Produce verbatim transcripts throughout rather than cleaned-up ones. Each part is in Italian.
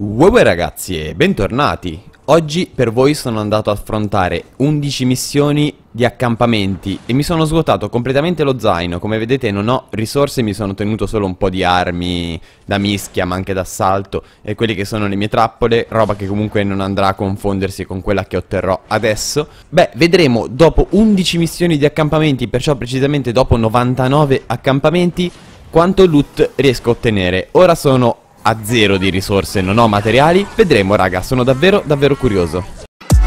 Uè ragazzi e bentornati! Oggi per voi sono andato ad affrontare undici missioni di accampamenti e mi sono svuotato completamente lo zaino. Come vedete non ho risorse, mi sono tenuto solo un po' di armi da mischia ma anche d'assalto e quelle che sono le mie trappole, roba che comunque non andrà a confondersi con quella che otterrò adesso. Beh, vedremo dopo undici missioni di accampamenti, perciò precisamente dopo novantanove accampamenti, quanto loot riesco a ottenere. Ora sono a zero di risorse, non ho materiali. Vedremo raga, sono davvero davvero curioso.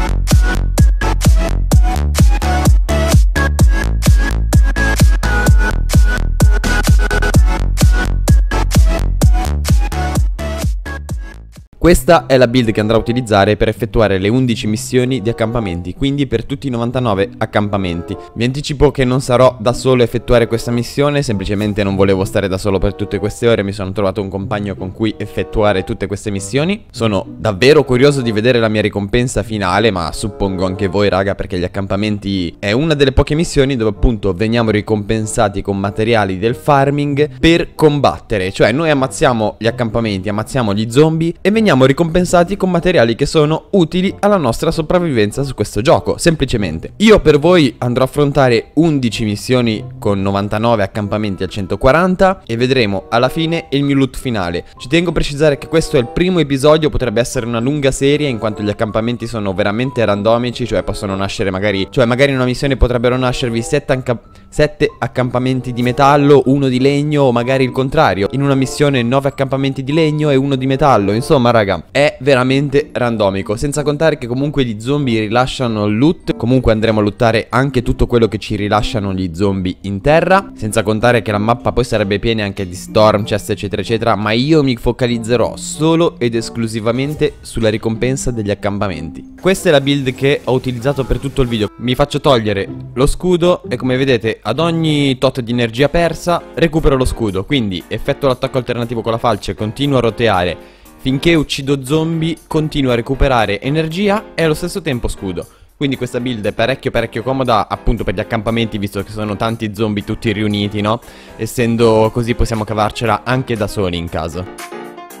Questa è la build che andrò a utilizzare per effettuare le undici missioni di accampamenti, quindi per tutti i novantanove accampamenti. Vi anticipo che non sarò da solo a effettuare questa missione, semplicemente non volevo stare da solo per tutte queste ore, mi sono trovato un compagno con cui effettuare tutte queste missioni. Sono davvero curioso di vedere la mia ricompensa finale, ma suppongo anche voi raga, perché gli accampamenti è una delle poche missioni dove appunto veniamo ricompensati con materiali del farming per combattere. Cioè noi ammazziamo gli accampamenti, ammazziamo gli zombie e veniamo ricompensati con materiali che sono utili alla nostra sopravvivenza su questo gioco, semplicemente. Io per voi andrò a affrontare undici missioni con novantanove accampamenti al centoquaranta e vedremo alla fine il mio loot finale. Ci tengo a precisare che questo è il primo episodio, potrebbe essere una lunga serie in quanto gli accampamenti sono veramente randomici, cioè possono nascere magari, cioè magari in una missione potrebbero nascervi sette accampamenti di metallo, uno di legno o magari il contrario. In una missione nove accampamenti di legno e uno di metallo, insomma raga, è veramente randomico, senza contare che comunque gli zombie rilasciano loot. Comunque andremo a lootare anche tutto quello che ci rilasciano gli zombie in terra, senza contare che la mappa poi sarebbe piena anche di storm chest eccetera eccetera. Ma io mi focalizzerò solo ed esclusivamente sulla ricompensa degli accampamenti. Questa è la build che ho utilizzato per tutto il video. Mi faccio togliere lo scudo e come vedete ad ogni tot di energia persa recupero lo scudo, quindi effettuo l'attacco alternativo con la falce, continuo a roteare finché uccido zombie, continuo a recuperare energia e allo stesso tempo scudo. Quindi questa build è parecchio parecchio comoda appunto per gli accampamenti, visto che sono tanti zombie tutti riuniti, no? Essendo così possiamo cavarcela anche da soli in caso.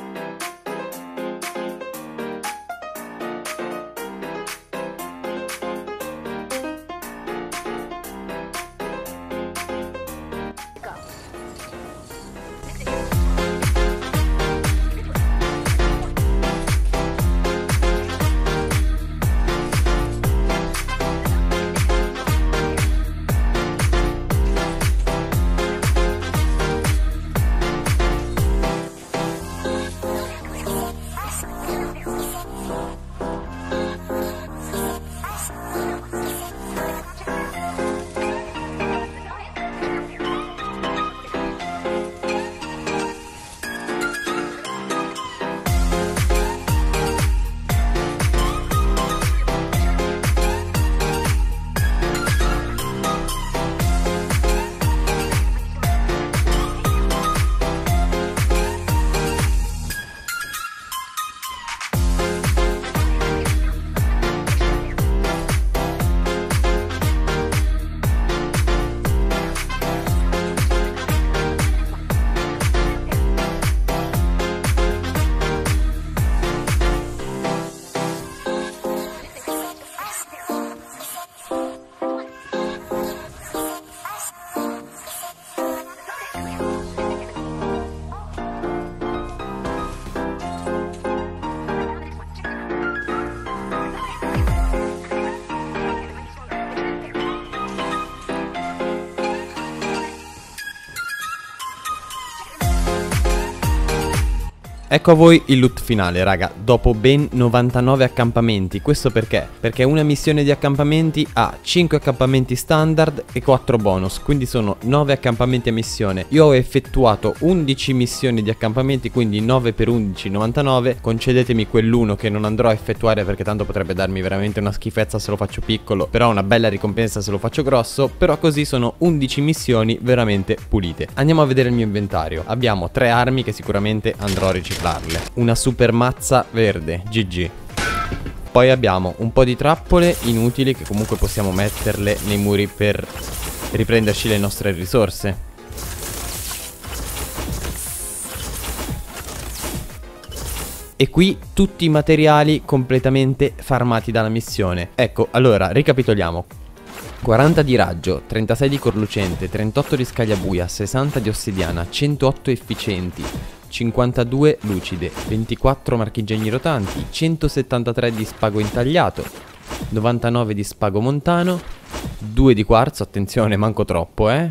Ecco a voi il loot finale raga, dopo ben novantanove accampamenti. Questo perché? Perché una missione di accampamenti ha cinque accampamenti standard e quattro bonus, quindi sono nove accampamenti a missione. Io ho effettuato undici missioni di accampamenti, quindi nove per undici, novantanove. Concedetemi quell'uno che non andrò a effettuare perché tanto potrebbe darmi veramente una schifezza se lo faccio piccolo, però una bella ricompensa se lo faccio grosso. Però così sono undici missioni veramente pulite. Andiamo a vedere il mio inventario. Abbiamo tre armi che sicuramente andrò a riciclare. Una super mazza verde, G G. Poi abbiamo un po' di trappole inutili che comunque possiamo metterle nei muri per riprenderci le nostre risorse. E qui tutti i materiali completamente farmati dalla missione. Ecco, allora, ricapitoliamo. quaranta di raggio, trentasei di corlucente, trentotto di scagliabuia, sessanta di ossidiana, centootto efficienti, cinquantadue lucide, ventiquattro marchingegni rotanti, centosettantatré di spago intagliato, novantanove di spago montano, due di quarzo, attenzione, manco troppo, eh.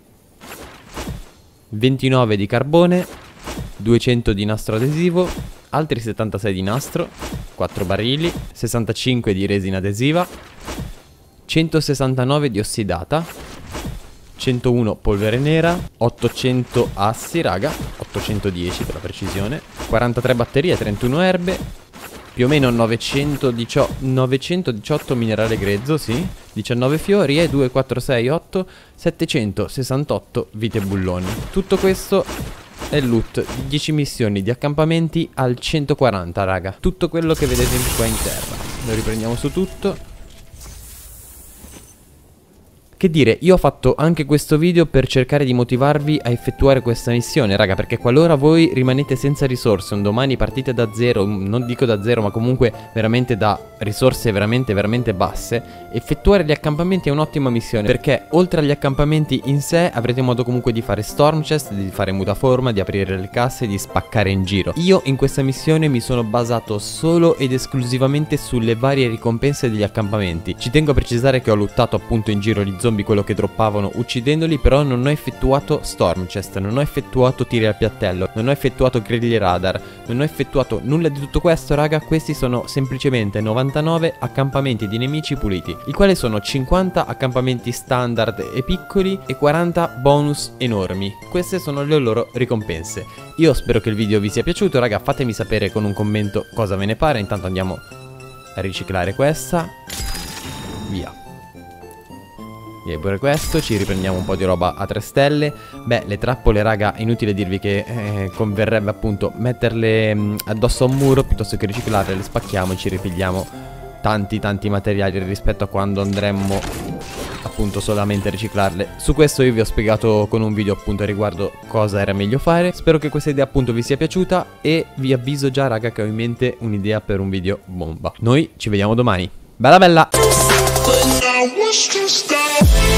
ventinove di carbone, duecento di nastro adesivo, altri settantasei di nastro, quattro barili, sessantacinque di resina adesiva, centosessantanove di ossidata, centouno polvere nera, ottocento assi, raga, ottocentodieci per la precisione, quarantatré batterie, trentuno erbe, più o meno novecentodiciotto, novecentodiciotto minerale grezzo, sì, diciannove fiori e due, quattro, sei, otto, settecentosessantotto vite bulloni. Tutto questo è il loot di dieci missioni di accampamenti al centoquaranta, raga. Tutto quello che vedete qua in terra. Lo riprendiamo su tutto. Che dire, io ho fatto anche questo video per cercare di motivarvi a effettuare questa missione, raga, perché qualora voi rimanete senza risorse, un domani partite da zero, non dico da zero, ma comunque veramente da risorse veramente veramente basse, effettuare gli accampamenti è un'ottima missione, perché oltre agli accampamenti in sé avrete modo comunque di fare storm chest, di fare mutaforma, di aprire le casse, di spaccare in giro. Io in questa missione mi sono basato solo ed esclusivamente sulle varie ricompense degli accampamenti. Ci tengo a precisare che ho lottato appunto in giro gli zombie, quello che droppavano uccidendoli, però non ho effettuato storm chest, non ho effettuato tiri al piattello, non ho effettuato griglie radar, non ho effettuato nulla di tutto questo, raga. Questi sono semplicemente novantanove accampamenti di nemici puliti, i quali sono cinquanta accampamenti standard e piccoli e quaranta bonus enormi. Queste sono le loro ricompense. Io spero che il video vi sia piaciuto, raga, fatemi sapere con un commento cosa ve ne pare. Intanto andiamo a riciclare questa, via. E pure questo, ci riprendiamo un po' di roba a tre stelle. Beh, le trappole, raga, inutile dirvi che eh, converrebbe appunto metterle mh, addosso a un muro piuttosto che riciclarle. Le spacchiamo e ci ripigliamo tanti tanti materiali rispetto a quando andremmo appunto solamente a riciclarle. Su questo io vi ho spiegato con un video appunto a riguardo cosa era meglio fare. Spero che questa idea appunto vi sia piaciuta e vi avviso già, raga, che ho in mente un'idea per un video bomba. Noi ci vediamo domani. Bella bella! But I was just there.